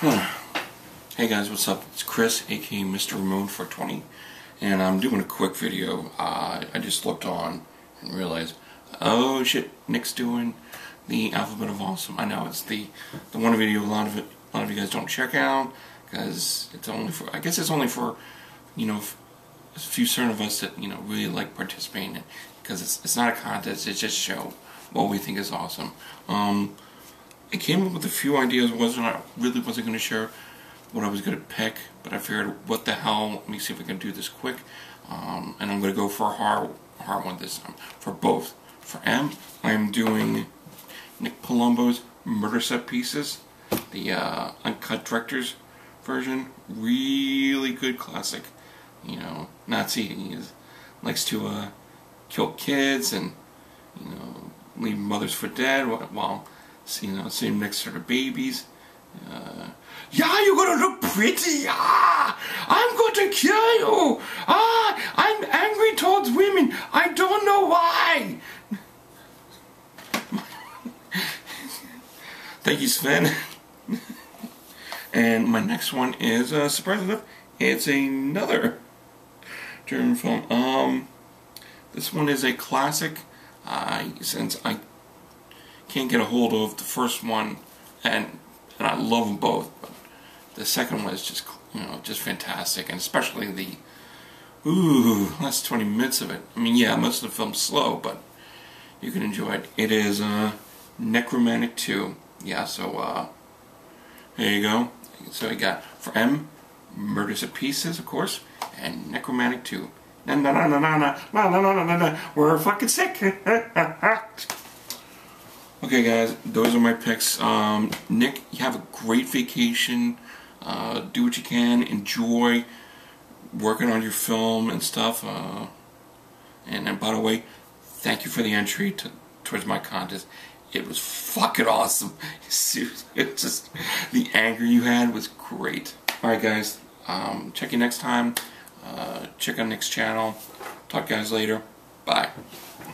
Hey guys, what's up? It's Chris, aka Mr. Ramon 420, and I'm doing a quick video. I just looked on and realized, oh shit, Nick's doing the Alphabet of Awesome. I know it's the one video a lot of you guys don't check out because it's only for, I guess it's only for, a few certain of us that really like participating in it, because it's not a contest. It's just show what we think is awesome. I came up with a few ideas. I really wasn't going to share what I was going to pick, but I figured, what the hell, let me see if we can do this quick. And I'm going to go for a hard one this time. For both. For M, I'm doing Nick Palumbo's Murder Set Pieces, the uncut director's version. Really good classic. Nazi. He likes to kill kids and leave mothers for dead while sitting next to their babies. Yeah, you're gonna look pretty. I'm going to kill you. I'm angry towards women. I don't know why. Thank you, Sven. And my next one is, surprise enough, it's another German film. This one is a classic. Since I can't get a hold of the first one, and I love them both, but the second one is just just fantastic, and especially the last 20 minutes of it. I mean, yeah, most of the film's slow, but you can enjoy it. It is Necromantic 2. Yeah, so here you go. So we got, for M, Murder Set Pieces, of course, and Necromantic 2. We're fucking sick. Okay guys, those are my picks. Nick, you have a great vacation. Do what you can. Enjoy working on your film and stuff. And by the way, thank you for the entry towards my contest. It was fucking awesome. It just, the anger you had was great. Alright guys, check you next time. Check out Nick's channel. Talk to you guys later. Bye.